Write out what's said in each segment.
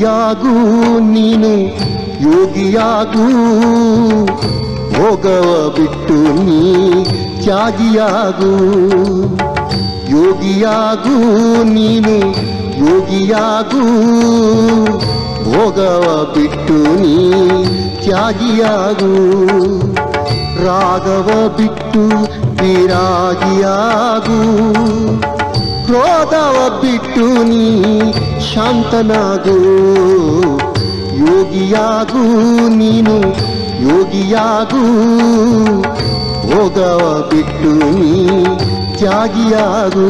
ಯೋಗಿಯಾಗೂ ನೀನು ಯೋಗಿಯಾಗೂ ಭೋಗವ ಬಿಟ್ಟು ನೀ ತ್ಯಾಗಿಯಾಗೂ ಯೋಗಿಯಾಗೂ ನೀನು ಯೋಗಿಯಾಗೂ ಭೋಗವ ಬಿಟ್ಟು ನೀ ತ್ಯಾಗಿಯಾಗೂ ರಾಗವ ಬಿಟ್ಟು ವಿರಾಗಿಯಾಗೂ ಕ್ರೋಧವ ಬಿಟ್ಟು ನೀ ಶಾಂತನಾಗೂ ಯೋಗಿಯಾಗೂ ನೀನು ಯೋಗಿಯಾಗೂ ಭೋಗವ ಬಿಟ್ಟು ನೀ ತ್ಯಾಗಿಯಾಗೂ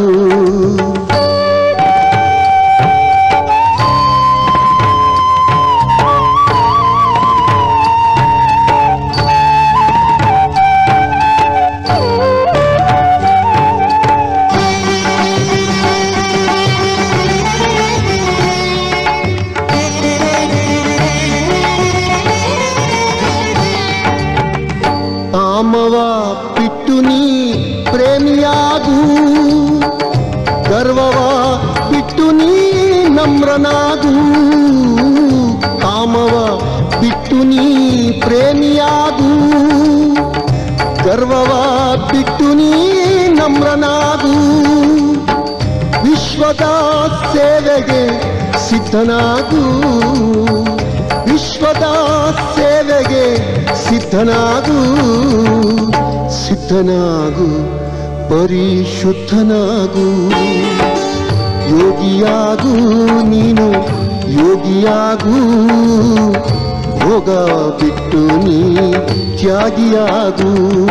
ಕಾಮವ ಬಿಟ್ಟು ನೀ ಪ್ರೇಮಿಯಾಗೂ ಗರ್ವವ ಬಿಟ್ಟು ನೀ ನಮ್ರನಾಗೂ ಕಾಮವ ಬಿಟ್ಟು ನೀ ಪ್ರೇಮಿಯಾಗೂ ಗರ್ವವ ಬಿಟ್ಟು ನೀ ನಮ್ರನಾಗೂ ವಿಶ್ವದ ಸೇವೆಗೆ ಸಿದ್ಧನಾಗೂ ವಿಶ್ವದ ಸೇವೆಗೆ ಸಿದ್ಧನಾಗೂ ಸಿದ್ಧನಾಗೂ ಪರಿಶುದ್ಧನಾಗೂ ಯೋಗಿಯಾಗೂ ನೀನು ಯೋಗಿಯಾಗೂ ಭೋಗ ಬಿಟ್ಟು ನೀ ತ್ಯಾಗಿಯಾಗೂ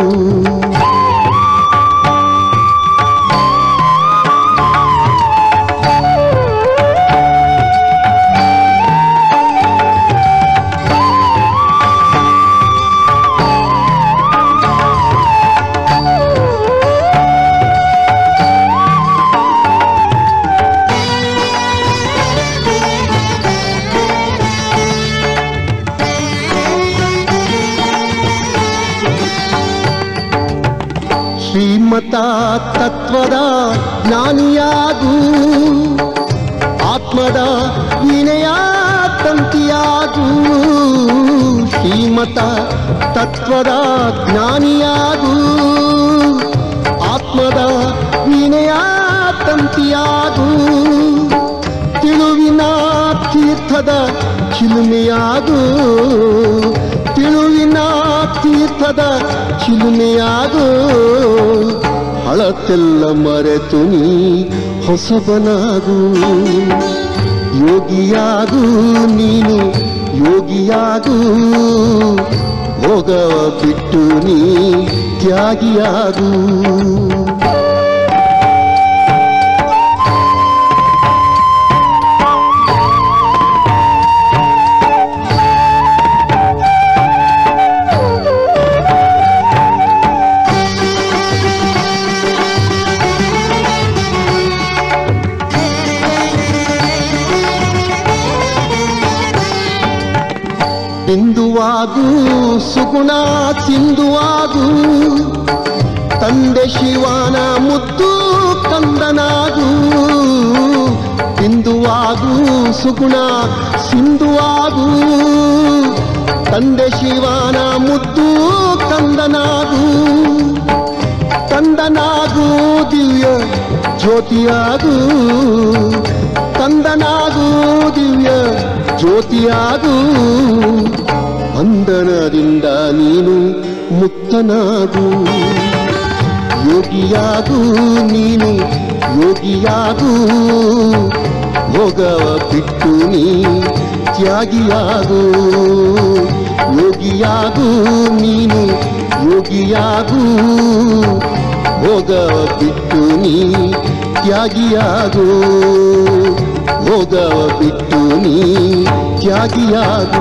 ಶ್ರೀಮತ ತತ್ವದ ಜ್ಞಾನಿಯಾಗೂ ಆತ್ಮದ ವಿನಯ ತಂತಿಯಾಗೂ ಶ್ರೀಮತ ತತ್ವದ ಜ್ಞಾನಿಯಾಗೂ ಆತ್ಮದ ವಿನಯ ತಂತಿಯಾಗೂ ತಿಳುವಿನ ತೀರ್ಥದ ಚಿಲುಮೆಯಾಗೂ ತಿಳುವಿನ ತೀರ್ಥದ ಚಿಲುಮೆಯಾಗೂ ಹಳತೆಲ್ಲ ಮರೆತು ನೀ ಹೊಸಬನಾಗೂ ಯೋಗಿಯಾಗೂ ನೀನು ಯೋಗಿಯಾಗೂ ಭೋಗವ ಬಿಟ್ಟು ನೀ ತ್ಯಾಗಿಯಾಗೂ ಬಿಂದುವಾಗೂ ಸುಗುಣ ಸಿಂಧುವಾಗೂ ತಂದೆ ಶಿವನ ಮುದ್ದು ಕಂದನಾಗೂ ಬಿಂದುವಾಗೂ ಸುಗುಣ ಸಿಂಧುವಾಗೂ ತಂದೆ ಶಿವನ ಮುದ್ದು ಕಂದನಾಗೂ ಕಂದನಾಗೂ ದಿವ್ಯ ಜ್ಯೋತಿಯಾಗೂ ಕಂದನಾಗೂ ದಿವ್ಯ ಜ್ಯೋತಿಯಾಗೂ ಬಂಧನದಿಂದ ನೀನು ಮುಕ್ತನಾಗೂ ಯೋಗಿಯಾಗೂ ನೀನು ಯೋಗಿಯಾಗೂ ಭೋಗವ ಬಿಟ್ಟು ನೀ ತ್ಯಾಗಿಯಾಗೂ ಯೋಗಿಯಾಗೂ ನೀನು ಯೋಗಿಯಾಗೂ ಭೋಗವ ಬಿಟ್ಟು ನೀ ತ್ಯಾಗಿಯಾಗೂ ಭೋಗವ ಬಿಟ್ಟು ನೀ ತ್ಯಾಗಿಯಾಗೂ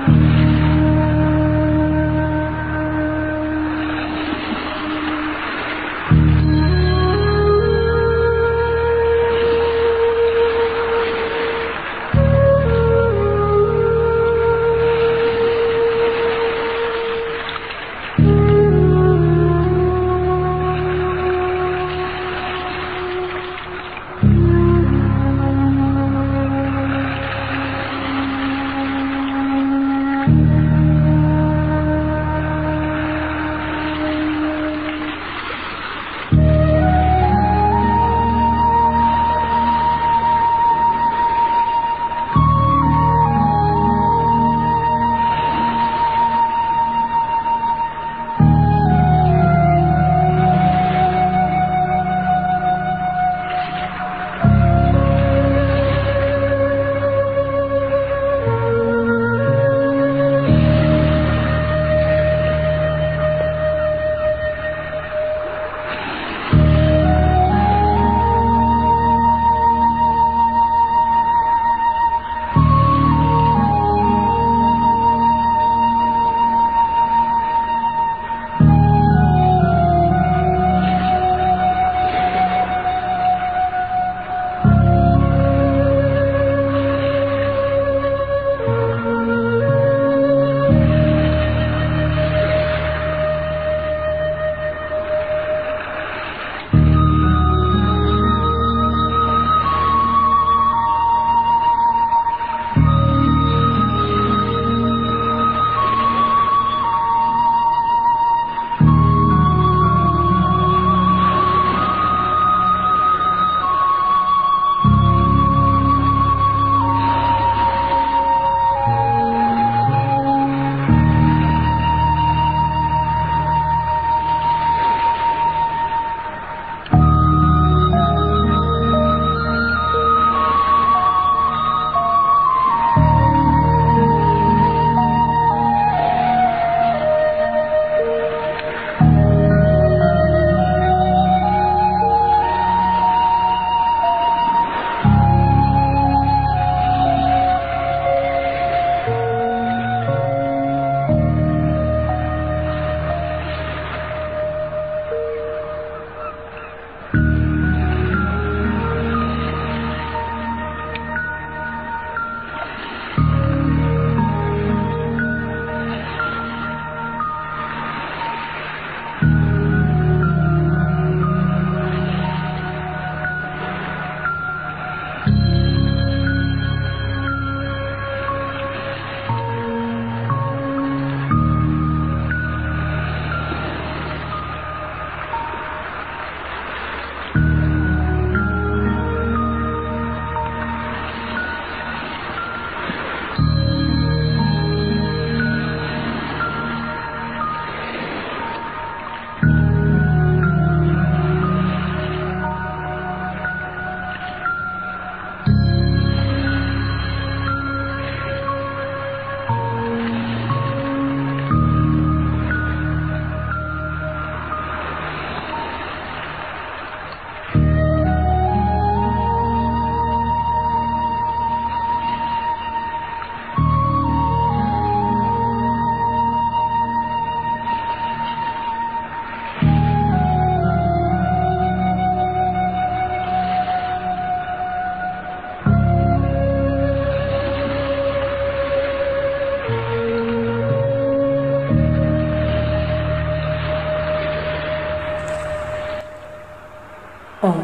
ಓಂ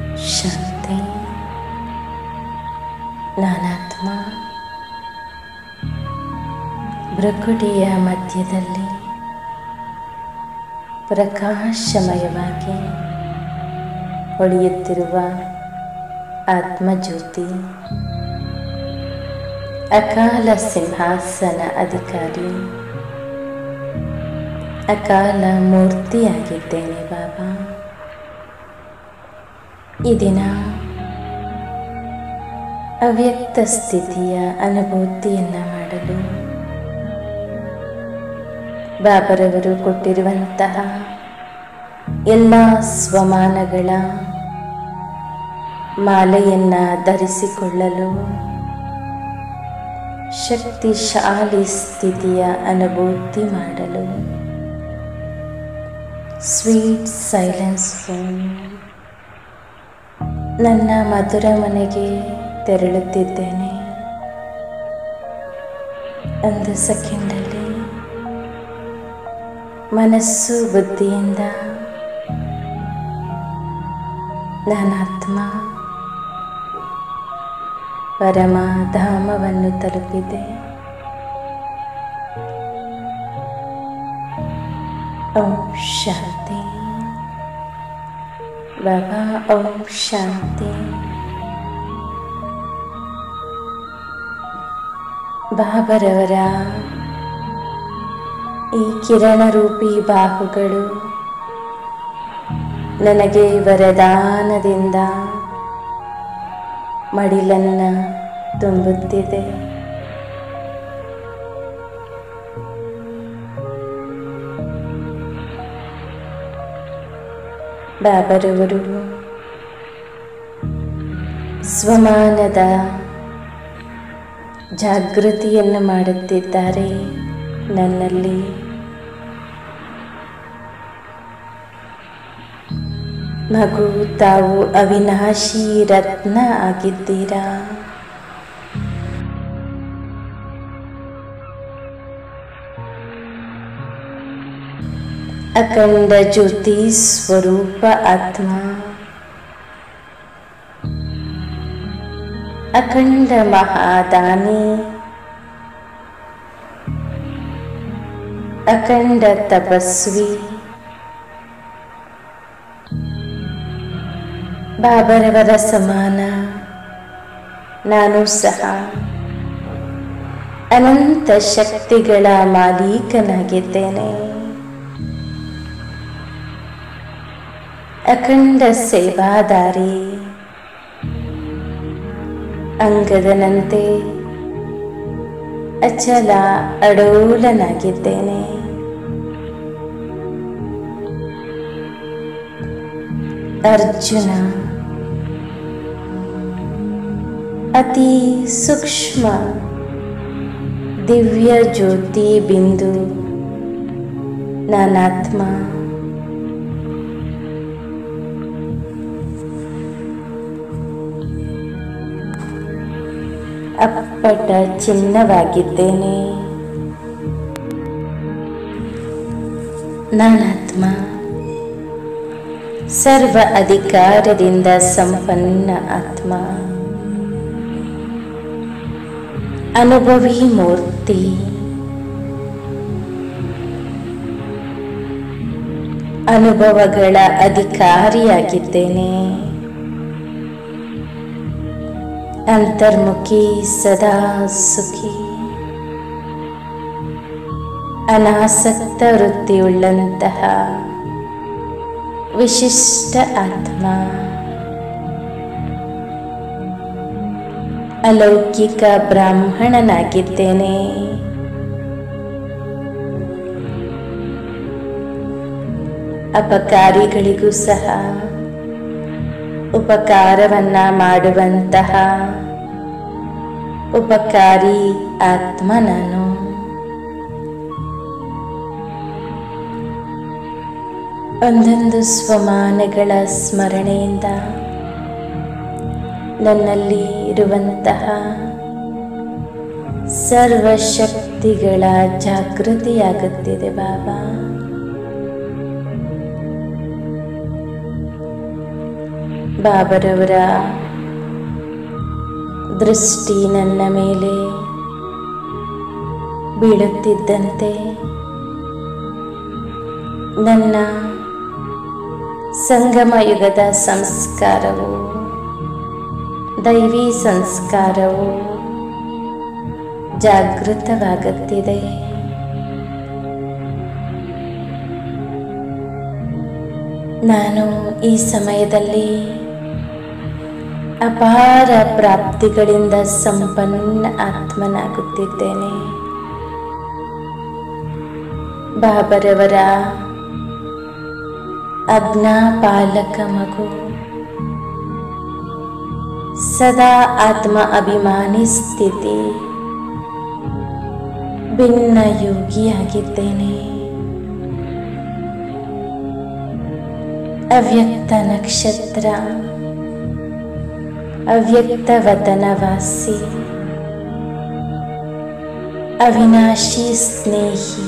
ಶಾಂತಿ. ನಾನಾತ್ಮ ಭ್ರಕುಟಿಯ ಮಧ್ಯದಲ್ಲಿ ಪ್ರಕಾಶಮಯವಾಗಿ ಹೊಳೆಯುತ್ತಿರುವ ಆತ್ಮಜ್ಯೋತಿ, ಅಕಾಲ ಸಿಂಹಾಸನ ಅಧಿಕಾರಿ, ಅಕಾಲ ಮೂರ್ತಿಯಾಗಿದ್ದೇನೆ ಬಾಬಾ. ಈ ದಿನ ಅವ್ಯಕ್ತ ಸ್ಥಿತಿಯ ಅನುಭೂತಿಯನ್ನು ಮಾಡಲು ಬಾಬರವರು ಕೊಟ್ಟಿರುವಂತಹ ಎಲ್ಲ ಸ್ವಮಾನಗಳ ಮಾಲೆಯನ್ನು ಧರಿಸಿಕೊಳ್ಳಲು ಶಕ್ತಿಶಾಲಿ ಸ್ಥಿತಿಯ ಅನುಭೂತಿ ಮಾಡಲು ಸ್ವೀಟ್ ಸೈಲೆನ್ಸ್ ರೂಮ್ ನನ್ನ ಮಧುರ ಮನೆಗೆ ತೆರಳುತ್ತಿದ್ದೇನೆ. ಒಂದು ಸೆಕೆಂಡಲ್ಲಿ ಮನಸ್ಸು ಬುದ್ಧಿಯಿಂದ ನಾನಾತ್ಮ ಪರಮಧಾಮವನ್ನು ತಲುಪಿದೆ. ಓಂ ಶಾಂತಿ. ಬಾಬಾ ಓಂ ಶಾಂತಿ. ಬಾಬರವರ ಈ ಕಿರಣರೂಪಿ ಬಾಹುಗಳು ನನಗೆ ವರದಾನದಿಂದ ಮಡಿಲನ್ನು ತುಂಬುತ್ತಿದೆ. ಬಾಬರವರು ಸ್ವಮಾನದ ಜಾಗೃತಿಯನ್ನು ಮಾಡುತ್ತಿದ್ದಾರೆ. ನನ್ನಲ್ಲಿ ಮಗು, ತಾವು ಅವಿನಾಶಿ ರತ್ನ ಆಗಿದ್ದೀರಾ. ಅಖಂಡ ಜ್ಯೋತಿ ಸ್ವರೂಪ ಆತ್ಮ, ಅಖಂಡ ಮಹಾದಾನಿ, ಅಖಂಡ ತಪಸ್ವಿ, ಬಾಬರವರ ಸಮಾನ ನಾನು ಸಹ ಅನಂತ ಶಕ್ತಿಗಳ ಮಾಲೀಕನಾಗಿದ್ದೇನೆ. ಅಖಂಡ ಸೇವಾದಾರಿ, ಅಂಗದನಂತೆ ಅಚಲ ಅಡೋಲನಾಗಿದ್ದೇನೆ. ಅರ್ಜುನ ಅತಿ ಸೂಕ್ಷ್ಮ ದಿವ್ಯ ಜ್ಯೋತಿ ಬಿಂದು ನಾನಾತ್ಮ. ಅಪ್ಪಟ ಚಿನ್ನವಾಗಿದ್ದೇನೆ. ನಾನಾತ್ಮ ಸರ್ವ ಅಧಿಕಾರದಿಂದ ಸಂಪನ್ನ ಆತ್ಮ, ಅನುಭವಿ ಮೂರ್ತಿ, ಅನುಭವಗಳ ಅಧಿಕಾರಿಯಾಗಿದ್ದೇನೆ. ಅಂತರ್ಮುಖಿ, ಸದಾ ಸುಖಿ, ಅನಾಸಕ್ತ ವೃತ್ತಿಯುಳ್ಳಂತಹ ವಿಶಿಷ್ಟ ಆತ್ಮ, ಅಲೌಕಿಕ ಬ್ರಾಹ್ಮಣನಾಗಿದ್ದೇನೆ. ಅಪಕಾರಿಗಳಿಗೂ ಸಹ ಉಪಕಾರವನ್ನ ಮಾಡುವಂತಹ ಉಪಕಾರಿ ಆತ್ಮ ನಾನು. ಒಂದೊಂದು ಸ್ವಮಾನಗಳ ಸ್ಮರಣೆಯಿಂದ ನನ್ನಲ್ಲಿ ಇರುವಂತಹ ಸರ್ವಶಕ್ತಿಗಳ ಜಾಗೃತಿಯಾಗುತ್ತಿದೆ ಬಾಬಾ. ಬಾಬರವರ ದೃಷ್ಟಿ ನನ್ನ ಮೇಲೆ ಬೀಳುತ್ತಿದ್ದಂತೆ ನನ್ನ ಸಂಗಮ ಯುಗದ ಸಂಸ್ಕಾರವು, ದೈವಿ ಸಂಸ್ಕಾರವು ಜಾಗೃತವಾಗುತ್ತಿದೆ. ನಾನು ಈ ಸಮಯದಲ್ಲಿ ಅಪಾರ ಪ್ರಾಪ್ತಿಗಳಿಂದ ಸಂಪನ್ನ ಆತ್ಮನಾಗುತ್ತಿದ್ದೇನೆ. ಬಾಬರವರ ಅಜ್ಞಾಪಾಲಕ ಮಗು, ಸದಾ ಆತ್ಮ ಅಭಿಮಾನಿ ಸ್ಥಿತಿ, ಭಿನ್ನ ಯೋಗಿಯಾಗಿದ್ದೇನೆ. ಅವ್ಯಕ್ತ ನಕ್ಷತ್ರ, ಅವ್ಯಕ್ತ ವತನವಾಸಿ, ಅವಿನಾಶಿ ಸ್ನೇಹಿ,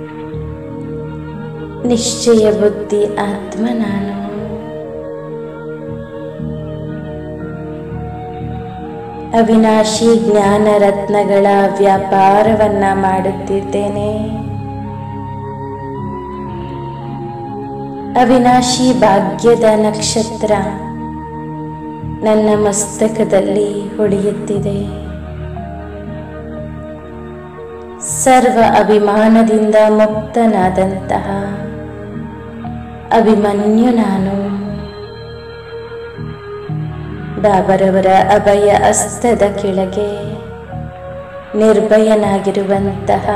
ನಿಶ್ಚಯ ಬುದ್ಧಿ ಆತ್ಮ ನಾನು. ಅವಿನಾಶಿ ಜ್ಞಾನ ರತ್ನಗಳ ವ್ಯಾಪಾರವನ್ನ ಮಾಡುತ್ತಿದ್ದೇನೆ. ಅವಿನಾಶಿ ಭಾಗ್ಯದ ನಕ್ಷತ್ರ ನನ್ನ ಮಸ್ತಕದಲ್ಲಿ ಹೊಳೆಯುತ್ತಿದೆ. ಸರ್ವ ಅಭಿಮಾನದಿಂದ ಮುಕ್ತನಾದಂತಹ ಅಭಿಮನ್ಯು ನಾನು. ಬಾಬರವರ ಅಭಯ ಹಸ್ತದ ಕೆಳಗೆ ನಿರ್ಭಯನಾಗಿರುವಂತಹ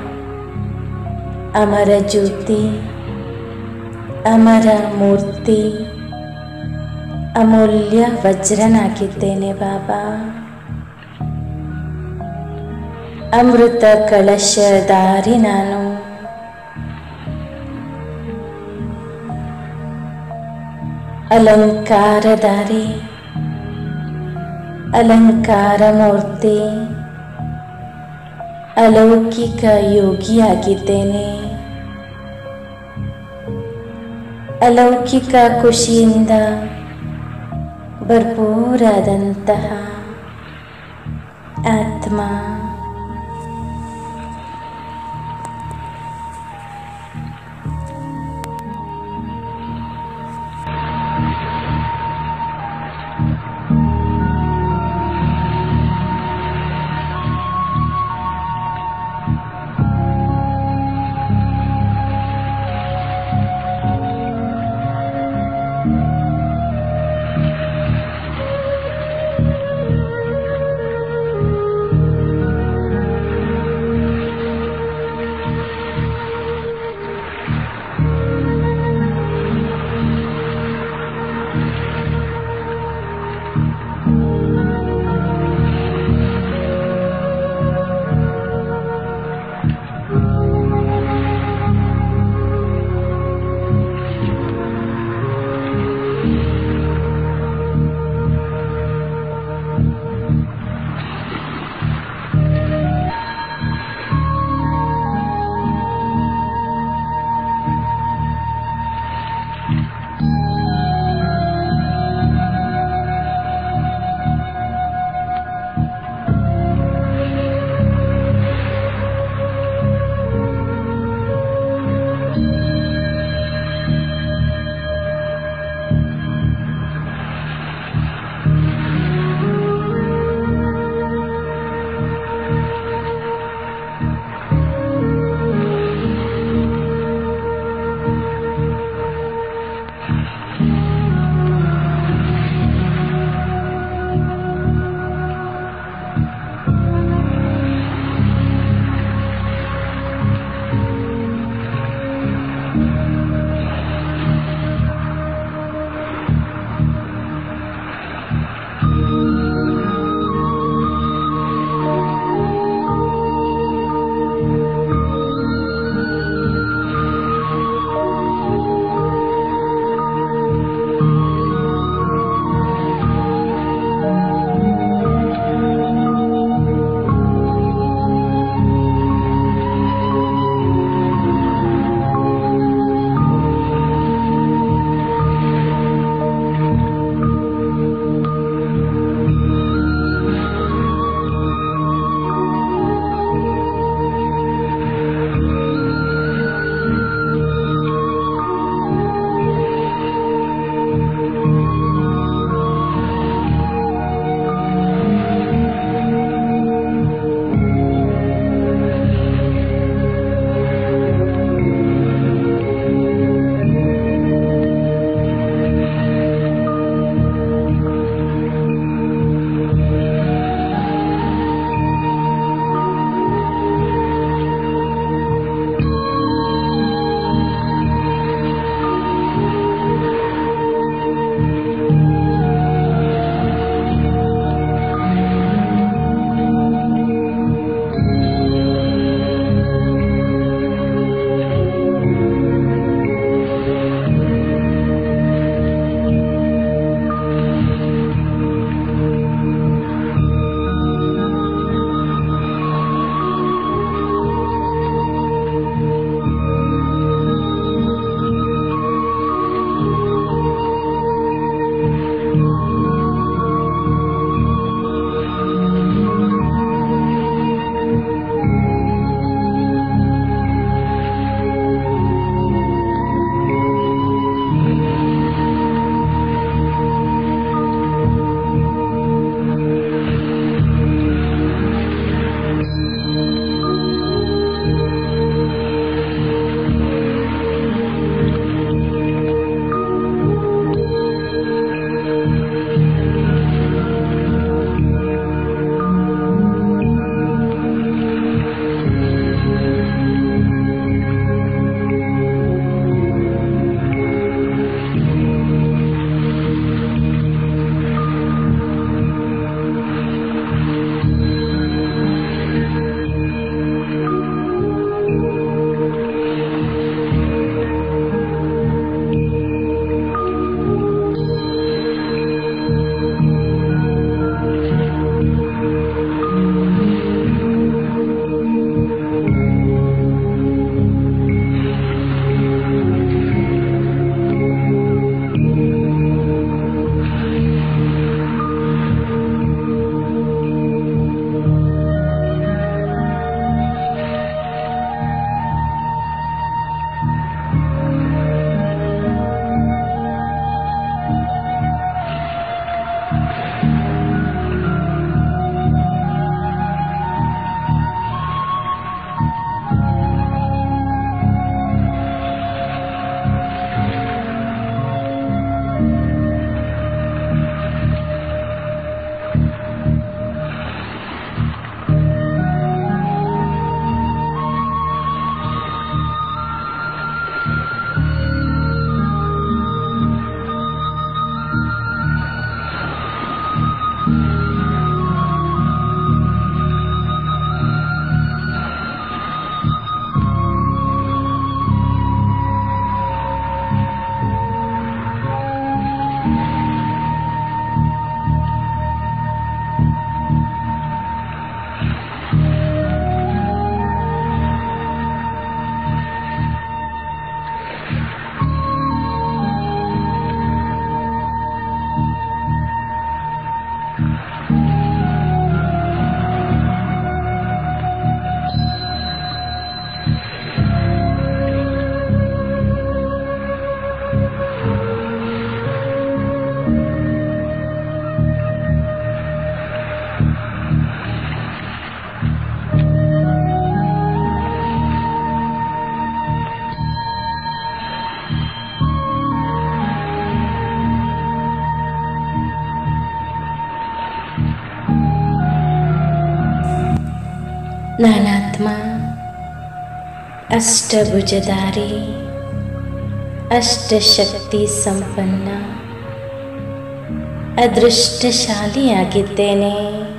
ಅಮರ ಜ್ಯೋತಿ, ಅಮರ ಮೂರ್ತಿ, ಅಮೂಲ್ಯ ವಜ್ರನಾಗಿದ್ದೇನೆ ಬಾಬಾ. ಅಮೃತ ಕಳಶಧಾರಿ ನಾನು. ಅಲಂಕಾರಧಾರಿ, ಅಲಂಕಾರ ಮೂರ್ತಿ, ಅಲೌಕಿಕ ಯೋಗಿಯಾಗಿದ್ದೇನೆ. ಅಲೌಕಿಕ ಖುಷಿಯಿಂದ ಭರ್ಪೂರಾದಂತಹ ಆತ್ಮ. ನಾನಾತ್ಮ ಅಷ್ಟಭುಜಧಾರಿ, ಅಷ್ಟಶಕ್ತಿ ಸಂಪನ್ನ, ಅದೃಷ್ಟಶಾಲಿಯಾಗಿದ್ದೇನೆ.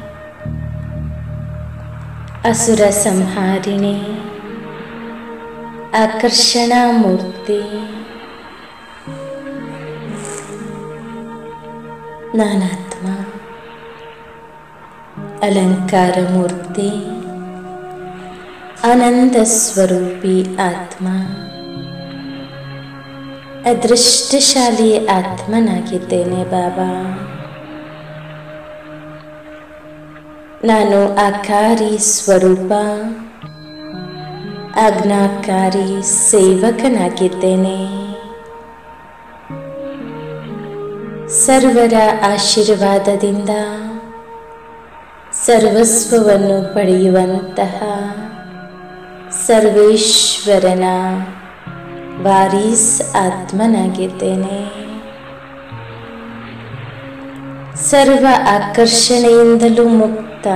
ಅಸುರ ಸಂಹಾರಿಣಿ, ಆಕರ್ಷಣಾ ಮೂರ್ತಿ. ನಾನಾತ್ಮ ಅಲಂಕಾರ ಮೂರ್ತಿ, ಆನಂದ ಸ್ವರೂಪಿ ಆತ್ಮ, ಅದೃಷ್ಟಶಾಲಿ ಆತ್ಮನಾಗಿದ್ದೇನೆ ಬಾಬಾ. ನಾನು ಆಕಾರಿ ಸ್ವರೂಪ, ಆಜ್ಞಾಕಾರಿ ಸೇವಕನಾಗಿದ್ದೇನೆ. ಸರ್ವರ ಆಶೀರ್ವಾದದಿಂದ ಸರ್ವಸ್ವವನ್ನು ಪಡೆಯುವಂತಹ ಸರ್ವೇಶ್ವರನ ವಾರೀಸ್ ಆತ್ಮನಾಗಿದ್ದೇನೆ. ಸರ್ವ ಆಕರ್ಷಣೆಯಿಂದಲೂ ಮುಕ್ತ,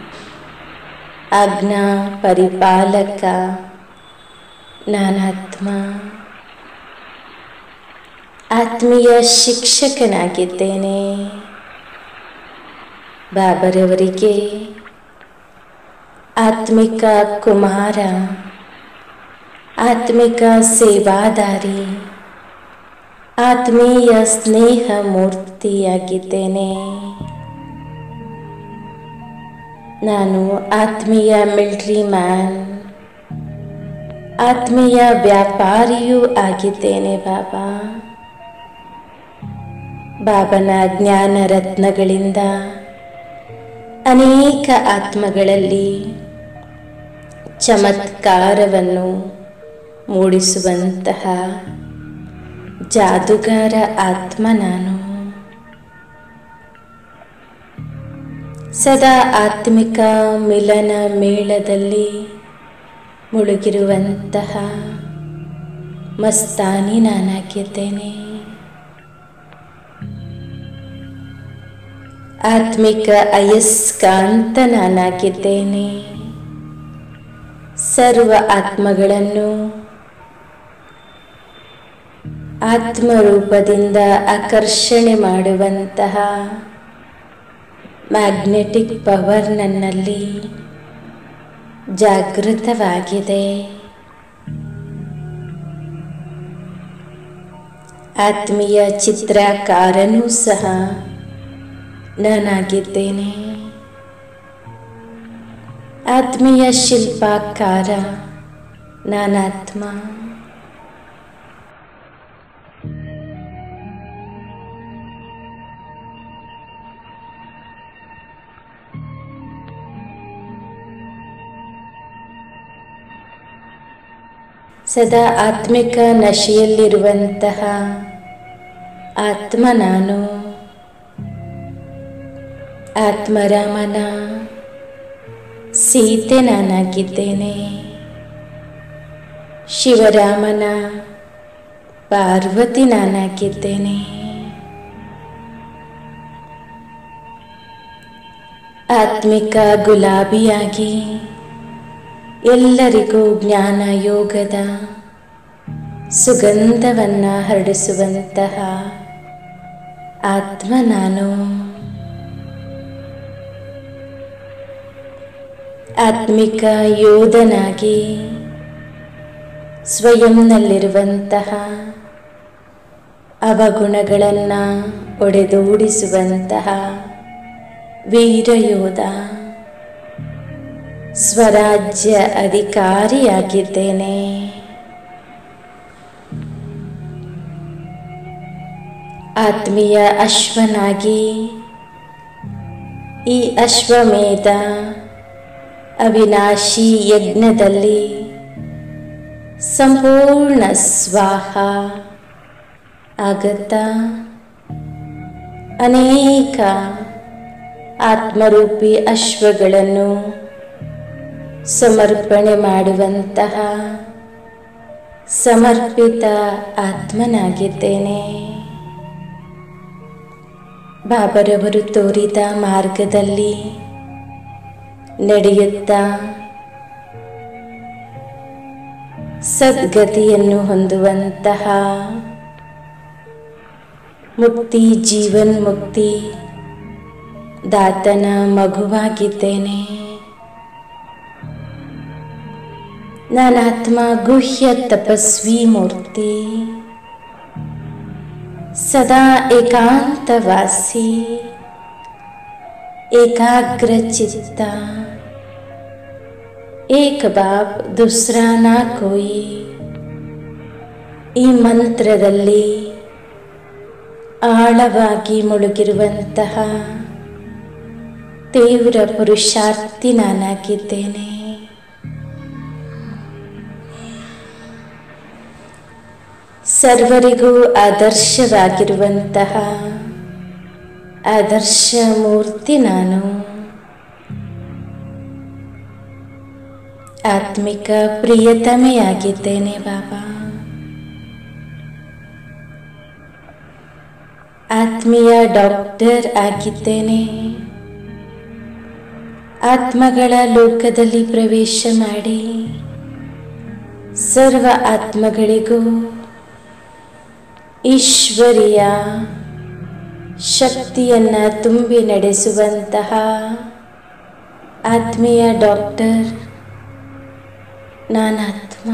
ಆಜ್ಞಾ ಪರಿಪಾಲಕ ನಾನಾತ್ಮ, ಆತ್ಮೀಯ ಶಿಕ್ಷಕನಾಗಿದ್ದೇನೆ. ಬಾಬರವರಿಗೆ ಆತ್ಮಿಕ ಕುಮಾರ, ಆತ್ಮಿಕ ಸೇವಾದಾರಿ, ಆತ್ಮೀಯ ಸ್ನೇಹ ಮೂರ್ತಿಯಾಗಿದ್ದೇನೆ. ನಾನು ಆತ್ಮೀಯ ಮಿಲಿಟರಿ ಮ್ಯಾನ್, ಆತ್ಮೀಯ ವ್ಯಾಪಾರಿಯೂ ಆಗಿದ್ದೇನೆ ಬಾಬಾ. ಬಾಬನ ಜ್ಞಾನ ರತ್ನಗಳಿಂದ ಅನೇಕ ಆತ್ಮಗಳಲ್ಲಿ ಚಮತ್ಕಾರವನ್ನು ಮೂಡಿಸುವಂತಹ ಜಾದುಗಾರ ಆತ್ಮ ನಾನು. ಸದಾ ಆತ್ಮಿಕ ಮಿಲನ ಮೇಳದಲ್ಲಿ ಮುಳುಗಿರುವಂತಹ ಮಸ್ತಾನಿ ನಾನಾಗಿದ್ದೇನೆ. ಆತ್ಮಿಕ ಅಯಸ್ಕಾಂತ ನಾನಾಗಿದ್ದೇನೆ. ಸರ್ವ ಆತ್ಮಗಳನ್ನು ಆತ್ಮರೂಪದಿಂದ ಆಕರ್ಷಣೆ ಮಾಡುವಂತಹ ಮ್ಯಾಗ್ನೆಟಿಕ್ ಪವರ್ ನನ್ನಲ್ಲಿ ಜಾಗೃತವಾಗಿದೆ. ಆತ್ಮೀಯ ಚಿತ್ರಕಾರನೂ ಸಹ ನಾನಾಗಿದ್ದೇನೆ. ಆತ್ಮೀಯ ಶಿಲ್ಪಕಾರ ನಾನಾತ್ಮ. ಸದಾ ಆತ್ಮಿಕ ನಶೆಯಲ್ಲಿರುವಂತಹ ಆತ್ಮ ನಾನು. ಆತ್ಮರಾಮನ ಸೀತೆ ನಾನಾಗಿದ್ದೇನೆ. ಶಿವರಾಮನ ಪಾರ್ವತಿ ನಾನಾಗಿದ್ದೇನೆ. ಆತ್ಮಿಕ ಗುಲಾಬಿಯಾಗಿ ಎಲ್ಲರಿಗೂ ಜ್ಞಾನ ಯೋಗದ ಸುಗಂಧವನ್ನು ಹರಡಿಸುವಂತಹ ಆತ್ಮ ನಾನು. ಆತ್ಮಿಕ ಯೋಧನಾಗಿ ಸ್ವಯಂನಲ್ಲಿರುವಂತಹ ಅವಗುಣಗಳನ್ನು ಒಡೆದೋಡಿಸುವಂತಹ ವೀರಯೋಧ, ಸ್ವರಾಜ್ಯ ಅಧಿಕಾರಿಯಾಗಿದ್ದೇನೆ. ಆತ್ಮೀಯ ಅಶ್ವನಾಗಿ ಈ ಅಶ್ವಮೇಧ ಅವಿನಾಶಿ ಯಜ್ಞದಲ್ಲಿ ಸಂಪೂರ್ಣ ಸ್ವಾಹ ಆಗತ್ತಾ ಅನೇಕ ಆತ್ಮರೂಪಿ ಅಶ್ವಗಳನ್ನು ಸಮರ್ಪಣೆ ಮಾಡುವಂತಹ ಸಮರ್ಪಿತ ಆತ್ಮನಾಗಿದ್ದೇನೆ. ಬಾಬರವರು ತೋರಿದ ಮಾರ್ಗದಲ್ಲಿ ನಡೆಯುತ್ತಾ ಸದ್ಗತಿಯನ್ನು ಹೊಂದುವಂತಹ ಮುಕ್ತಿ ಜೀವನ್ ಮುಕ್ತಿ ದಾತನ ಮಗುವಾಗಿದ್ದೇನೆ. ನಾನಾತ್ಮ ಗುಹ್ಯ ತಪಸ್ವಿ ಮೂರ್ತಿ, ಸದಾ ಏಕಾಂತವಾಸಿ, ಏಕಾಗ್ರ ಚಿತ್ತ, ಏಕ ಬಾಪ್ ದುಸ್ರಾ ನಾ ಕೋಯಿ. ಈ ಮಂತ್ರದಲ್ಲಿ ಆಳವಾಗಿ ಮುಳುಗಿರುವಂತಹ ತೀವ್ರ ಪುರುಷಾರ್ಥಿ ನಾನಾಗಿದ್ದೇನೆ. ಸರ್ವರಿಗೂ ಆದರ್ಶವಾಗಿರುವಂತಹ ಆದರ್ಶ ಮೂರ್ತಿ ನಾನು. ಆತ್ಮಿಕ ಪ್ರಿಯತಮೆಯಾಗಿದ್ದೇನೆ ಬಾಬಾ. ಆತ್ಮೀಯ ಡಾಕ್ಟರ್ ಆಗಿದ್ದೇನೆ. ಆತ್ಮಗಳ ಲೋಕದಲ್ಲಿ ಪ್ರವೇಶ ಮಾಡಿ ಸರ್ವ ಆತ್ಮಗಳಿಗೂ ಈಶ್ವರಿಯ ಶಕ್ತಿಯನ್ನು ತುಂಬಿ ನಡೆಸುವಂತಹ ಆತ್ಮೀಯ ಡಾಕ್ಟರ್ ನಾನಾತ್ಮ.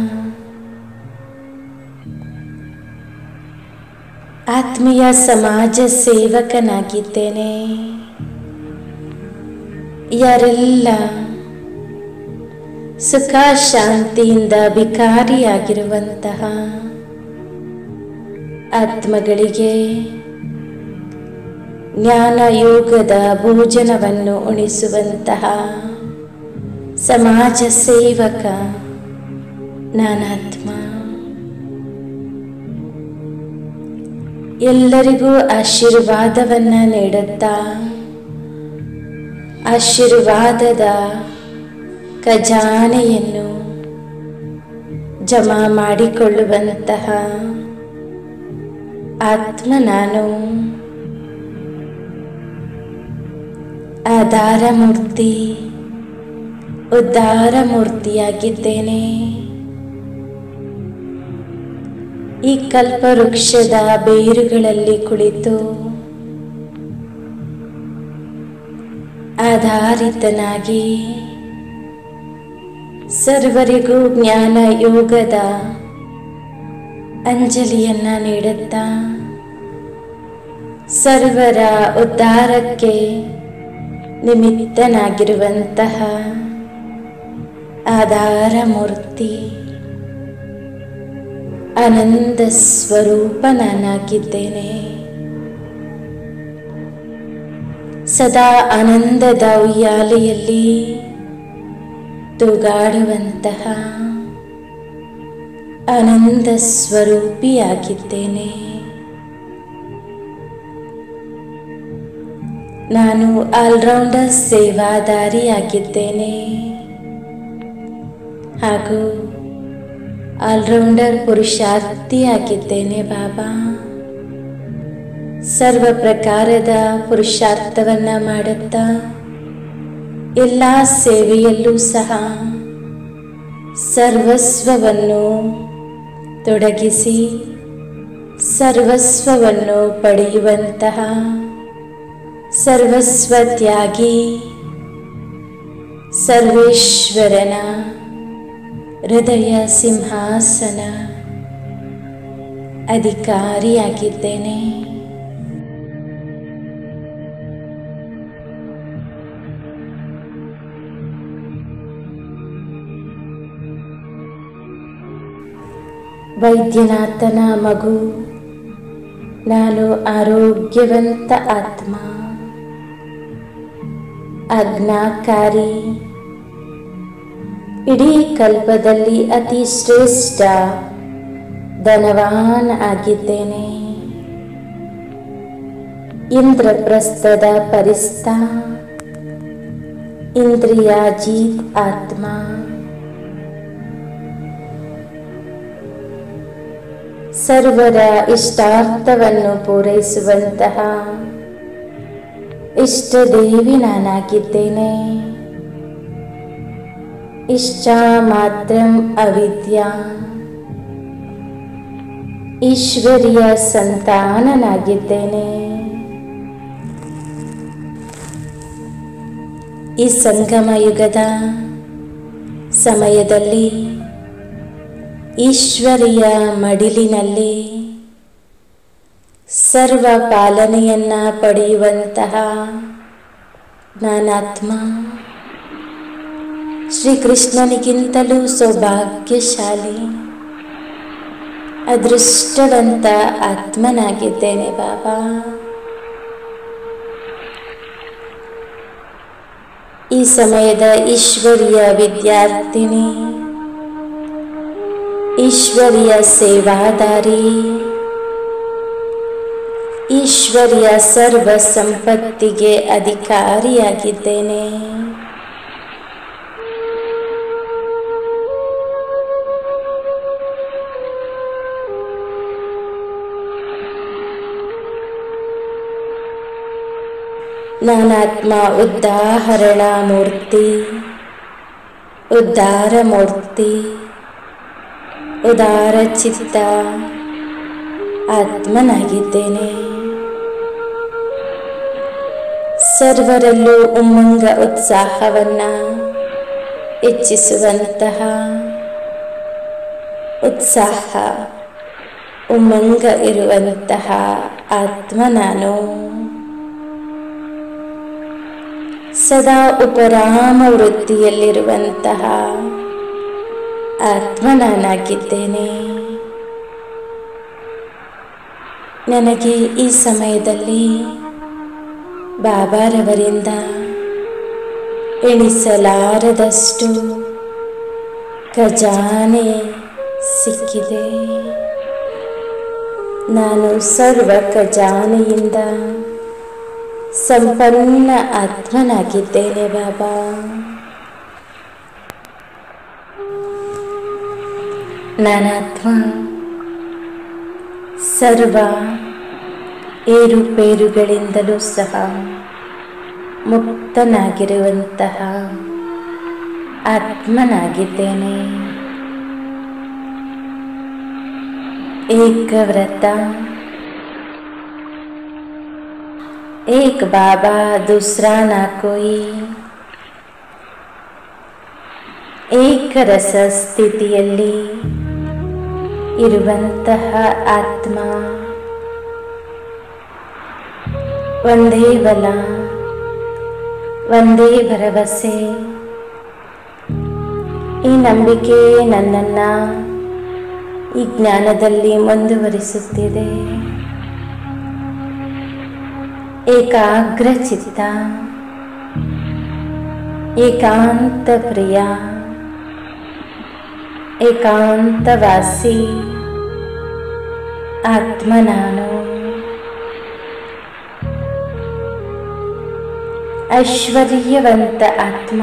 ಆತ್ಮೀಯ ಸಮಾಜ ಸೇವಕನಾಗಿದ್ದೇನೆ. ಯಾರೆಲ್ಲ ಸುಖ ಶಾಂತಿಯಿಂದ ಭಿಕಾರಿಯಾಗಿರುವಂತಹ ಆತ್ಮಗಳಿಗೆ ಜ್ಞಾನ ಯೋಗದ ಭೋಜನವನ್ನು ಉಣಿಸುವಂತಹ ಸಮಾಜ ಸೇವಕ ನಾನಾತ್ಮ. ಎಲ್ಲರಿಗೂ ಆಶೀರ್ವಾದವನ್ನು ನೀಡುತ್ತಾ ಆಶೀರ್ವಾದದ ಖಜಾನೆಯನ್ನು ಜಮಾ ಮಾಡಿಕೊಳ್ಳುವಂತಹ ಆತ್ಮ ನಾನು. ಆಧಾರ ಮೂರ್ತಿ, ಉದ್ಧಾರ ಮೂರ್ತಿಯಾಗಿದ್ದೇನೆ. ಈ ಕಲ್ಪವೃಕ್ಷದ ಬೇರುಗಳಲ್ಲಿ ಕುಳಿತು ಆಧಾರಿತನಾಗಿ ಸರ್ವರಿಗೂ ಜ್ಞಾನ ಯೋಗದ ಅಂಜಲಿಯನ್ನ ನೀಡುತ್ತಾ ಸರ್ವರ ಉದ್ಧಾರಕ್ಕೆ ನಿಮಿತ್ತನಾಗಿರುವಂತಹ ಆಧಾರ ಮೂರ್ತಿ, ಆನಂದ ಸ್ವರೂಪ ನಾನಾಗಿದ್ದೇನೆ. ಸದಾ ಆನಂದದ ಉಯ್ಯಾಲೆಯಲ್ಲಿ ತೂಗಾಡುವಂತಹ ಆನಂದ ಸ್ವರೂಪಿಯಾಗಿದ್ದೇನೆ. ನಾನು ಆಲ್ರೌಂಡರ್ ಸೇವಾದಾರಿಯಾಗಿದ್ದೇನೆ ಹಾಗೂ ಆಲ್ರೌಂಡರ್ ಪುರುಷಾರ್ಥಿಯಾಗಿದ್ದೇನೆ ಬಾಬಾ. ಸರ್ವ ಪ್ರಕಾರದ ಪುರುಷಾರ್ಥವನ್ನು ಮಾಡುತ್ತಾ ಎಲ್ಲ ಸೇವೆಯಲ್ಲೂ ಸಹ ಸರ್ವಸ್ವವನ್ನು ತೊಡಗಿಸಿ ಸರ್ವಸ್ವವನ್ನು ಪಡೆಯುವಂತಹ ಸರ್ವಸ್ವ ತ್ಯಾಗಿ ಸರ್ವೇಶ್ವರನ ಹೃದಯ ಸಿಂಹಾಸನ ಅಧಿಕಾರಿಯಾಗಿದ್ದೇನೆ. ವೈದ್ಯನಾಥನ ಮಗು ನಾನು. ಆರೋಗ್ಯವಂತ ಆತ್ಮ, ಆಜ್ಞಾಕಾರಿ, ಇಡೀ ಕಲ್ಪದಲ್ಲಿ ಅತಿ ಶ್ರೇಷ್ಠ ಧನವಾನ್ ಆಗಿದ್ದೇನೆ. ಇಂದ್ರಪ್ರಸ್ಥದ ಪರಿಸ್ಥ ಇಂದ್ರಿಯಾಜೀತ್ ಆತ್ಮ. ಸರ್ವರ ಇಷ್ಟಾರ್ಥವನ್ನು ಪೂರೈಸುವಂತಹ ಇಷ್ಟದೇವಿ ನಾನಾಗಿದ್ದೇನೆ. ಇಷ್ಟಾ ಮಾತ್ರಂ ಅವಿದ್ಯಾ ಈಶ್ವರಿಯ ಸಂತಾನನಾಗಿದ್ದೇನೆ. ಈ ಸಂಗಮ ಯುಗದ ಸಮಯದಲ್ಲಿ ಈಶ್ವರಿಯ ಮಡಿಲಿನಲ್ಲಿ ಸರ್ವ ಪಾಲನೆಯನ್ನ ಪಡೆಯುವಂತಹ ನಾನಾತ್ಮ ಶ್ರೀಕೃಷ್ಣನಿಗಿಂತಲೂ ಸೌಭಾಗ್ಯಶಾಲಿ ಅದೃಷ್ಟವಂತ ಆತ್ಮನಾಗಿದ್ದೇನೆ ಬಾಬಾ. ಈ ಸಮಯದ ಈಶ್ವರಿಯ ವಿದ್ಯಾರ್ಥಿನಿ, ಈಶ್ವರಿಯ ಸೇವಾದಾರಿ, ಈಶ್ವರಿಯ ಸರ್ವ ಸಂಪತ್ತಿಗೆ ಅಧಿಕಾರಿಯಾಗಿದ್ದೇನೆ. ನಾನಾತ್ಮ ಉದಾಹರಣಾ ಮೂರ್ತಿ, ಉದ್ಧಾರ ಮೂರ್ತಿ, ಉದಾರ ಚಿತ್ತ ಆತ್ಮನಾಗಿದ್ದೇನೆ. ಸರ್ವರಲ್ಲೂ ಉಮ್ಮಂಗ ಉತ್ಸಾಹವನ್ನ ಹೆಚ್ಚಿಸುವಂತಹ ಉತ್ಸಾಹ ಉಮ್ಮಂಗ ಇರುವಂತಹ ಆತ್ಮ ನಾನು. ಸದಾ ಉಪರಾಮ ವೃತ್ತಿಯಲ್ಲಿರುವಂತಹ ಆತ್ಮ ನಾನಾಗಿದ್ದೇನೆ. ನನಗೆ ಈ ಸಮಯದಲ್ಲಿ ಬಾಬಾರವರಿಂದ ಎಣಿಸಲಾರದಷ್ಟು ಖಜಾನೆ ಸಿಕ್ಕಿದೆ. ನಾನು ಸರ್ವ ಖಜಾನೆಯಿಂದ ಸಂಪನ್ನ ಆತ್ಮನಾಗಿದ್ದೇನೆ ಬಾಬಾ. ನಾನಾತ್ಮ ಸರ್ವ ಏರುಪೇರುಗಳಿಂದಲೂ ಸಹ ಮುಕ್ತನಾಗಿರುವಂತಹ ಆತ್ಮನಾಗಿದ್ದೇನೆ. ಏಕವ್ರತ, एक बाबा दूसरा ना कोई, ಏಕ ರಸ ಸ್ಥಿತಿಯಲ್ಲಿ ಇರುವಂತಹ ಆತ್ಮ, ಒಂದೇ ಬಲ, ಒಂದೇ ಭರವಸೆ. ಈ ನಂಬಿಕೆ ನನ್ನನ್ನು ಈ ಜ್ಞಾನದಲ್ಲಿ ಮುಂದುವರಿಸುತ್ತಿದೆ. ಏಕಾಗ್ರ ಚಿತ್ತ, ಏಕಾಂತ ಪ್ರಿಯ, ಏಕಾಂತವಾಸಿ ಆತ್ಮ ನಾನು. ಐಶ್ವರ್ಯವಂತ ಆತ್ಮ,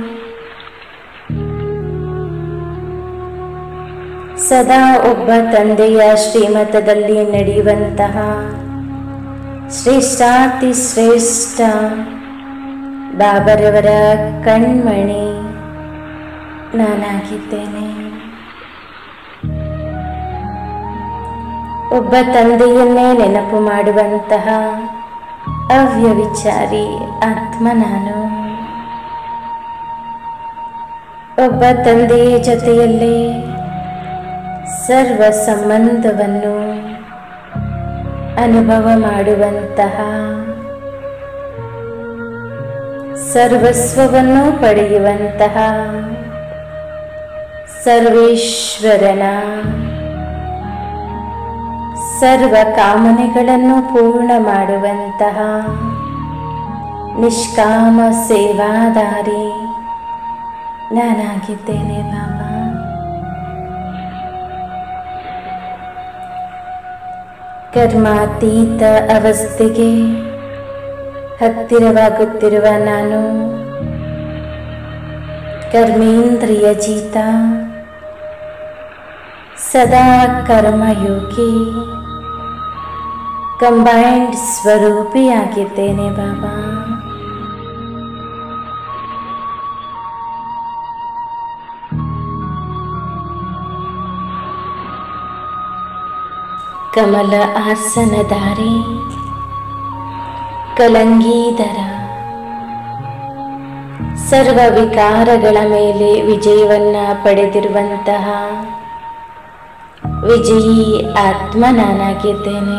ಸದಾ ಒಬ್ಬ ತಂದೆಯ ಶ್ರೀಮತದಲ್ಲಿ ನಡೆಯುವಂತಹ ಶ್ರೇಷ್ಠಾತಿ ಶ್ರೇಷ್ಠ ಬಾಬರವರ ಕಣ್ಮಣಿ ನಾನಾಗಿದ್ದೇನೆ. ಒಬ್ಬ ತಂದೆಯನ್ನೇ ನೆನಪು ಮಾಡುವಂತಹ ಅವ್ಯವಿಚಾರಿ ಆತ್ಮ ನಾನು. ಒಬ್ಬ ತಂದೆಯ ಜೊತೆಯಲ್ಲೇ ಸರ್ವ ಸಂಬಂಧವನ್ನು ಅನುಭವ ಮಾಡುವಂತಹ, ಸರ್ವಸ್ವವನ್ನು ಪಡೆಯುವಂತಹ ಸರ್ವೇಶ್ವರನ ಸರ್ವ ಕಾಮನೆಗಳನ್ನು ಪೂರ್ಣ ಮಾಡುವಂತಹ ನಿಷ್ಕಾಮ ಸೇವಾದಾರಿ ನಾನಾಗಿದ್ದೇನೆ ಬಾಬಾ. ಕರ್ಮಾತೀತ ಅವಸ್ಥೆಗೆ ಹತ್ತಿರವಾಗುತ್ತಿರುವ ನಾನು ಕರ್ಮೇಂದ್ರಿಯ ಜೀತ, ಸದಾ ಕರ್ಮಯೋಗಿ, ಕಂಬೈನ್ಡ್ ಸ್ವರೂಪಿಯಾಗಿದ್ದೇನೆ ಬಾಬಾ. ಕಮಲ ಆಸನಧಾರಿ, ಕಲಂಗೀಧರ, ಸರ್ವ ವಿಕಾರಗಳ ಮೇಲೆ ವಿಜಯವನ್ನ ಪಡೆದಿರುವಂತಹ ವಿಜಯಿ ಆತ್ಮ ನಾನಾಗಿದ್ದೇನೆ.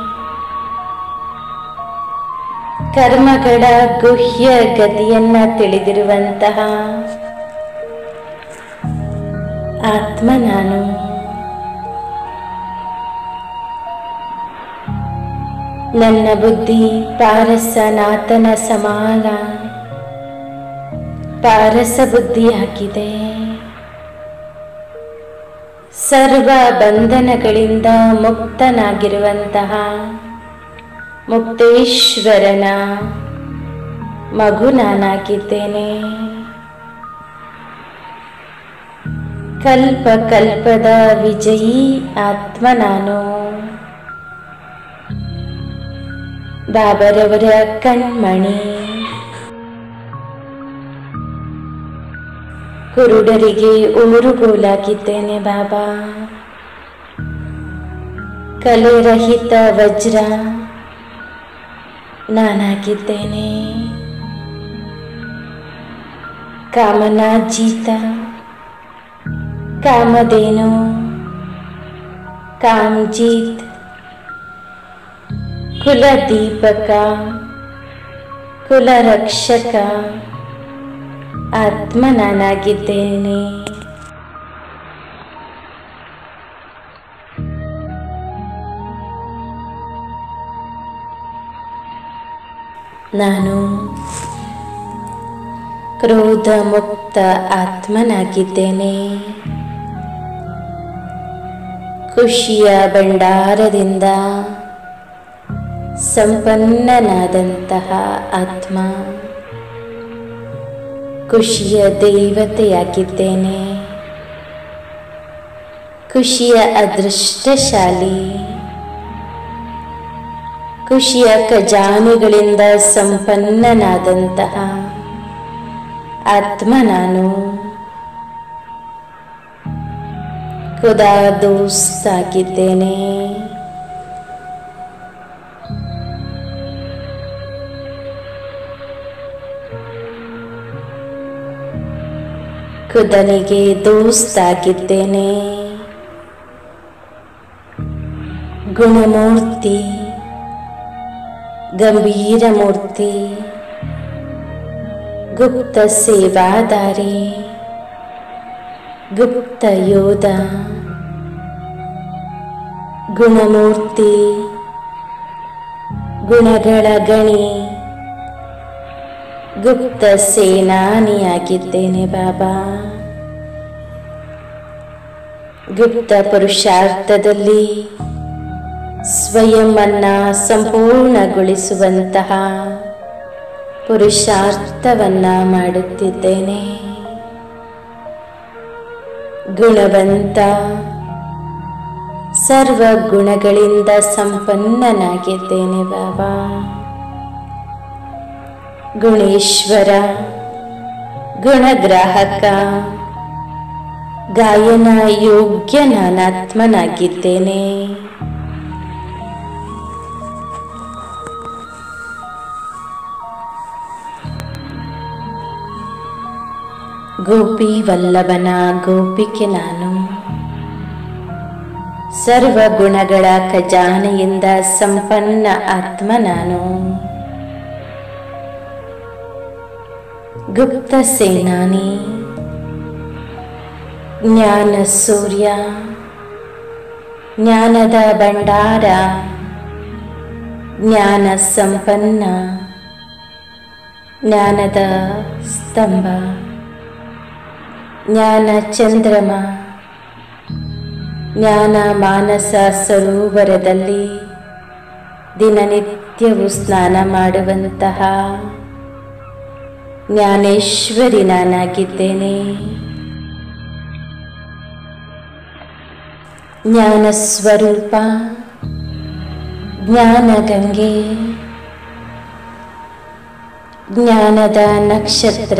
ಕರ್ಮಗಳ ಗುಹ್ಯ ಗತಿಯನ್ನ ತಿಳಿದಿರುವಂತಹ ಆತ್ಮ ನಾನು. ನನ್ನ ಬುದ್ಧಿ ಪಾರಸನಾಥನ ಸಮಾನ ಪಾರಸ ಬುದ್ಧಿಯಾಗಿದೆ. ಸರ್ವ ಬಂಧನಗಳಿಂದ ಮುಕ್ತನಾಗಿರುವಂತಹ ಮುಕ್ತೇಶ್ವರನ ಮಗು ನಾನಾಗಿದ್ದೇನೆ. ಕಲ್ಪ ಕಲ್ಪದ ವಿಜಯಿ ಆತ್ಮ ನಾನು. ಬಾಬರವರ ಕಣ್ಮಣಿ, ಕುರುಡರಿಗೆ ಊರುಗೋಲಾಗಿದ್ದೇನೆ ಬಾಬಾ. ಕಲೆರಹಿತ ವಜ್ರ ನಾನಾಗಿದ್ದೇನೆ. ಕಾಮನಾಜೀತ, ಕಾಮಧೇನು, ಕಾಮಜೀತ್, ಕುಲದೀಪಕ, ಕುಲರಕ್ಷಕ ಆತ್ಮ ನಾನಾಗಿದ್ದೇನೆ. ನಾನು ಕ್ರೋಧ ಮುಕ್ತ ಆತ್ಮನಾಗಿದ್ದೇನೆ. ಖುಷಿಯ ಭಂಡಾರದಿಂದ ಸಂಪನ್ನನಾದಂತಹ ಆತ್ಮ. ಖುಷಿಯ ದೇವತೆಯಾಗಿದ್ದೇನೆ. ಖುಷಿಯ ಅದೃಷ್ಟಶಾಲಿ. ಖುಷಿಯ ಖಜಾನೆಗಳಿಂದ ಸಂಪನ್ನನಾದಂತಹ ಆತ್ಮ ನಾನು. ಖುದಾ ದೋಸ್ತ್ ಆಗಿದ್ದೇನೆ. ಖುದನಿಗೆ ದೋಸ್ತ್ ಆಗಿದ್ದೇನೆ. ಗುಣಮೂರ್ತಿ, ಗಂಭೀರ ಮೂರ್ತಿ, ಗುಪ್ತ ಸೇವಾದಾರಿ, ಗುಪ್ತ ಯೋಧ, ಗುಣಮೂರ್ತಿ, ಗುಣಗಳ ಗಣಿ, ಗುಪ್ತ ಸೇನಾನಿಯಾಗಿದ್ದೇನೆ ಬಾಬಾ. ಗುಪ್ತ ಪುರುಷಾರ್ಥದಲ್ಲಿ ಸ್ವಯಂ ಅನ್ನ ಸಂಪೂರ್ಣಗೊಳಿಸುವಂತಹ ಪುರುಷಾರ್ಥವನ್ನ ಮಾಡುತ್ತಿದ್ದೇನೆ. ಗುಣವಂತ, ಸರ್ವ ಗುಣಗಳಿಂದ ಸಂಪನ್ನನಾಗಿದ್ದೇನೆ ಬಾಬಾ. ಗುಣೇಶ್ವರ, ಗುಣಗ್ರಾಹಕ, ಗಾಯನ ಯೋಗ್ಯ ನಾನಾತ್ಮನಾಗಿದ್ದೇನೆ. ಗೋಪಿ ವಲ್ಲಭನ ಗೋಪಿಕೆ ನಾನು. ಸರ್ವ ಗುಣಗಳ ಖಜಾನೆಯಿಂದ ಸಂಪನ್ನ ಆತ್ಮ ನಾನು. ಗುಪ್ತ ಸೇನಾನಿ, ಜ್ಞಾನ ಸೂರ್ಯ, ಜ್ಞಾನದ ಭಂಡಾರ, ಜ್ಞಾನ ಸಂಪನ್ನ, ಜ್ಞಾನದ ಸ್ತಂಭ, ಜ್ಞಾನ ಚಂದ್ರಮ, ಜ್ಞಾನ ಮಾನಸ ಸರೋವರದಲ್ಲಿ ದಿನನಿತ್ಯವೂ ಸ್ನಾನ ಮಾಡುವಂತಹ ಜ್ಞಾನೇಶ್ವರಿ ನಾನಾಗಿದ್ದೇನೆ. ಜ್ಞಾನ ಸ್ವರೂಪ, ಜ್ಞಾನ ಗಂಗೆ, ಜ್ಞಾನದ ನಕ್ಷತ್ರ,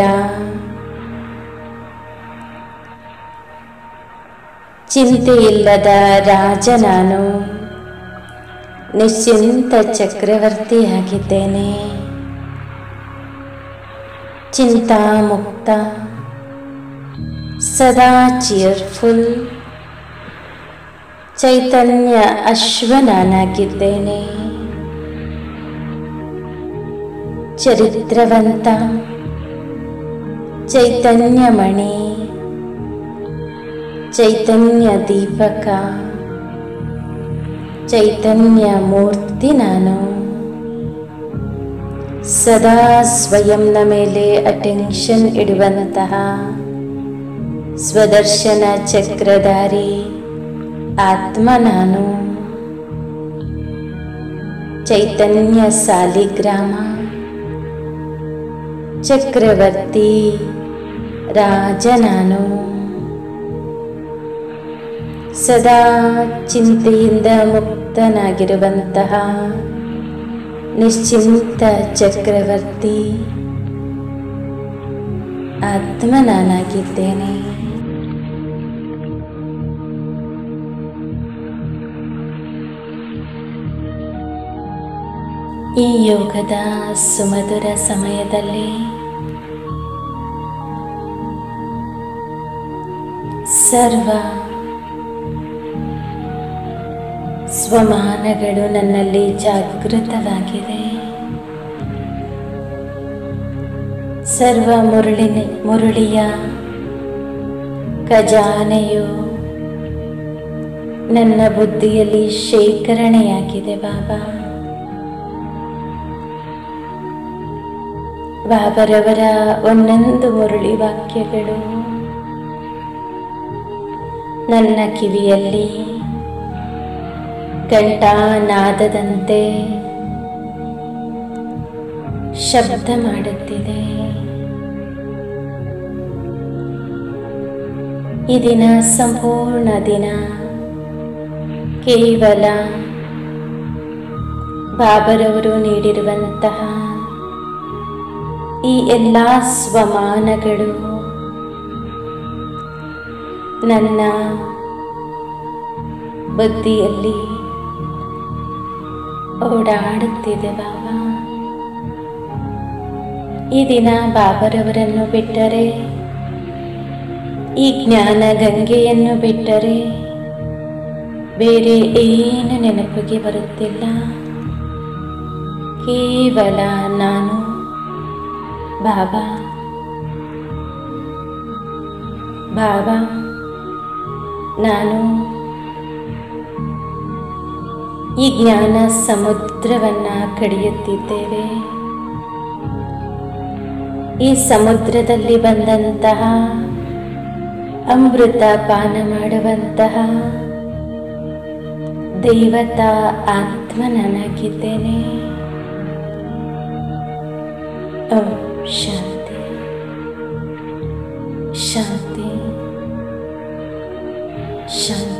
ಚಿಂತೆಯಿಲ್ಲದ ರಾಜ ನಾನು. ನಿಶ್ಚಿಂತ ಚಕ್ರವರ್ತಿಯಾಗಿದ್ದೇನೆ. ಚಿಂತಾಮುಕ್ತ, ಸದಾ ಚಿಯರ್ಫುಲ್, ಚೈತನ್ಯ ಅಶ್ವನಾಗಿದ್ದೇನೆ. ಚರಿತ್ರವಂತ, ಚೈತನ್ಯಮಣಿ, ಚೈತನ್ಯ ದೀಪಕ, ಚೈತನ್ಯ ಮೂರ್ತಿ ನಾನು. ಸದಾ ಸ್ವಯಂನ ಮೇಲೆ ಅಟೆನ್ಷನ್ ಇಡುವಂತಹ ಸ್ವದರ್ಶನ ಚಕ್ರಧಾರಿ ಆತ್ಮ ನಾನು. ಚೈತನ್ಯ ಸಾಲಿಗ್ರಾಮ, ಚಕ್ರವರ್ತಿ ರಾಜ ನಾನು. ಸದಾ ಚಿಂತೆಯಿಂದ ಮುಕ್ತನಾಗಿರುವಂತಹ ನಿಶ್ಚಿಂತ ಚಕ್ರವರ್ತಿ ಆತ್ಮ ನಾನಾಗಿದ್ದೇನೆ. ಈ ಯೋಗದ ಸುಮಧುರ ಸಮಯದಲ್ಲಿ ಸರ್ವ ಸ್ವಮಾನಗಳು ನನ್ನಲ್ಲಿ ಜಾಗೃತವಾಗಿದೆ. ಸರ್ವ ಮುರುಳಿಯ ಖಜಾನೆಯು ನನ್ನ ಬುದ್ಧಿಯಲ್ಲಿ ಶೇಖರಣೆಯಾಗಿದೆ. ಬಾಬರವರ ಒಂದೊಂದು ಮುರುಳಿ ವಾಕ್ಯಗಳು ನನ್ನ ಕಿವಿಯಲ್ಲಿ ಘಂಟಾನಾದದಂತೆ ಶಬ್ದ ಮಾಡುತ್ತಿದೆ. ಈ ದಿನ ಸಂಪೂರ್ಣ ದಿನ ಕೇವಲ ಬಾಬರವರು ನೀಡಿರುವಂತಹ ಈ ಎಲ್ಲ ಸ್ವಮಾನಗಳು ನನ್ನ ಬುದ್ಧಿಯಲ್ಲಿ ಓಡಾಡುತ್ತಿದೆ. ಈ ದಿನ ಬಾಬರವರನ್ನು ಬಿಟ್ಟರೆ, ಈ ಜ್ಞಾನ ಗಂಗೆಯನ್ನು ಬಿಟ್ಟರೆ ಬೇರೆ ಏನು ನೆನಪಿಗೆ ಬರುತ್ತಿಲ್ಲ. ಕೇವಲ ನಾನು ಬಾಬಾ ನಾನು ಈ ಜ್ಞಾನ ಸಮುದ್ರವನ್ನು ಕಡಿಯುತ್ತಿದ್ದೇವೆ. ಈ ಸಮುದ್ರದಲ್ಲಿ ಬಂದಂತಹ ಅಮೃತ ಪಾನ ಮಾಡುವಂತಹ ದೇವತಾ ಆತ್ಮ ನಾನಾಗಿದ್ದೇನೆ. ಓಂ ಶಾಂತಿ ಶಾಂತಿ ಶಾಂತಿ.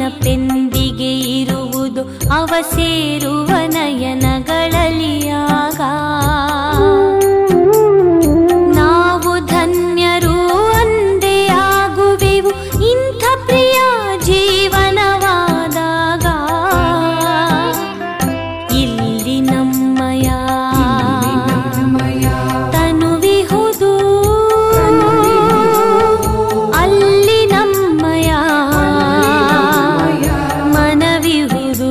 ನೆನಪೆಂದಿಗೆ ಇರುವುದು ಅವ ಸೇರುವ ನಯನಗಳಲಿಯಾಗ. ನಾವು ಧನ್ಯರು ಅಂದೇ ಆಗುವೆವು ಇಂಥ ಪ್ರಿಯ ಜೀವನವಾದಾಗ. ಇಲ್ಲಿ ನಮ್ಮಯ ತನುವಿಹುದು, ಅಲ್ಲಿ ನಮ್ಮಯ ಮನವಿಹುದು.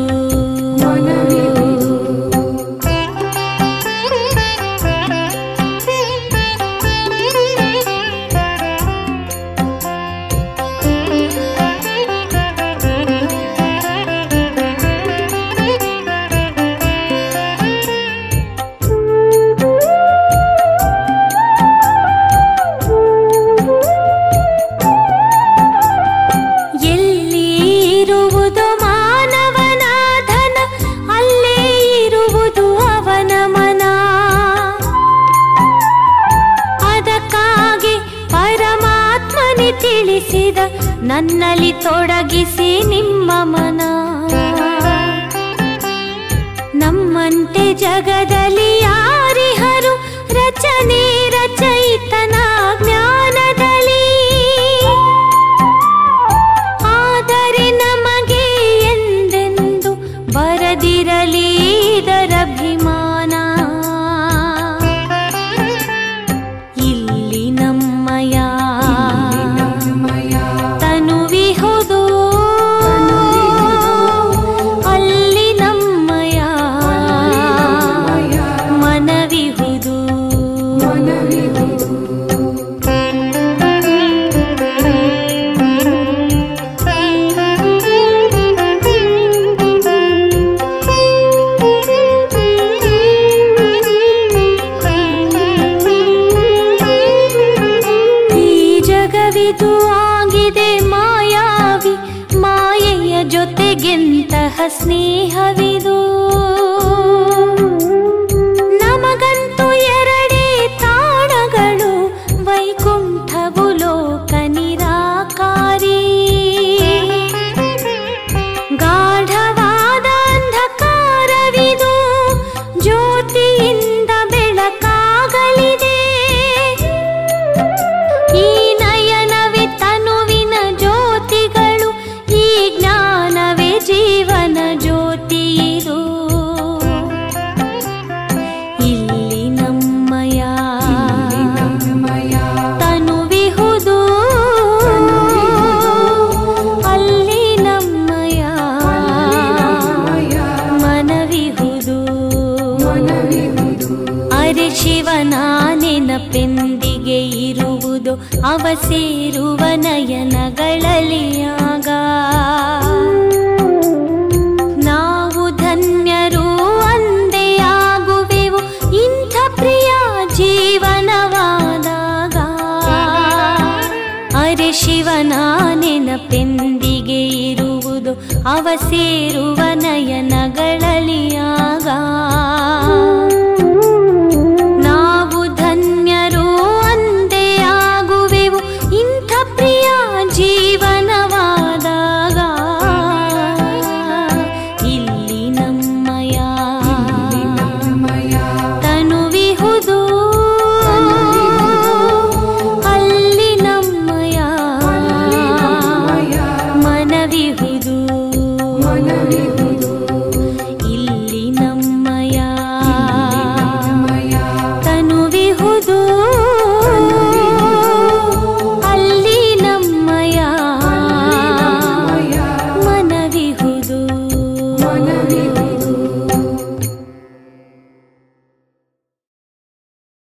ಎಲ್ಲಿ ಇರುವುದು ಮಾನವನ ಧನ, ಅಲ್ಲೇ ಇರುವುದು ಅವನ ಮನ. ಅದಕ್ಕಾಗಿ ಪರಮಾತ್ಮನೇ ತಿಳಿಸಿದ, ನನ್ನಲ್ಲಿ ತೊಡಗಿಸಿ ನಿಮ್ಮ ಮನ. ನಮ್ಮಂತೆ ಜಗದಲ್ಲಿ ಯಾರಿಹರು, ರಚನೆ ರಚಯಿತನ ಜ್ಞಾನದಲ್ಲಿ. ಆದರೆ ನಮಗೆ ಎಂದೆಂದು ಬರದಿರಲಿ ಇದರಭಿಮಾನ. ಇಲ್ಲಿ ನಮ್ಮಯ ತನುವಿಹುದು, ಅಲ್ಲಿ ನಮ್ಮಯ ಮನವಿಹುದು. ಈ ಜಗವಿದು ಆಗಿದೆ ಮಾಯಾವಿ, ಮಾಯೆಯ ಜೊತೆಗೆಂತಹ ಸ್ನೇಹವಿದು. ನಮಗಂತೂ ಎರಡೇ ತಾಣಗಳು, ವೈಕುಂಠವು ಲೋಕ ನಿರಾಕಾರಿ. ಗಾಢವಾದ ಅಂಧಕಾರವಿದು, ಜ್ಯೋತಿಯಿಂದ ಬೆಳಕಾಗಲಿದೆ. ಈ ನಯನವೇ ತನುವಿನ ಜ್ಯೋತಿಗಳು, ಈ ಜ್ಞಾನವೇ ಜೀವನ ಜ್ಯೋತಿ ಇದು. ಇಲ್ಲಿ ನಮ್ಮಯ ತನುವಿಹುದು, ಅಲ್ಲಿ ನಮ್ಮಯ ಮನವಿಹುದು. ಅರೆ ಶಿವನ ನೆನಪೆಂದಿಗೆ ಇರುವುದು ಅವ ಸೇರುವ ನಯನಗಳಲಿಯಾಗ. ನಾವು ಧನ್ಯರು ಅಂದೇ ಆಗುವೆವು ಇಂಥ ಪ್ರಿಯ ಜೀವನವಾದಾಗ. ಅರೆ ಶಿವನ ನೆನಪೆಂದಿಗೆ ಇರುವುದು ಅವ ಸೇರುವ ನಯನಗಳಲಿಯಾಗ. ನಾವು ಧನ್ಯರು ಅಂದೇ ಆಗುವೆವು ಇಂಥ ಪ್ರಿಯ ಜೀವನವಾದಾಗ. ಇಲ್ಲಿ ನಮ್ಮಯ ತನುವಿಹುದು, ಅಲ್ಲಿ ನಮ್ಮಯ ಮನವಿಹುದು.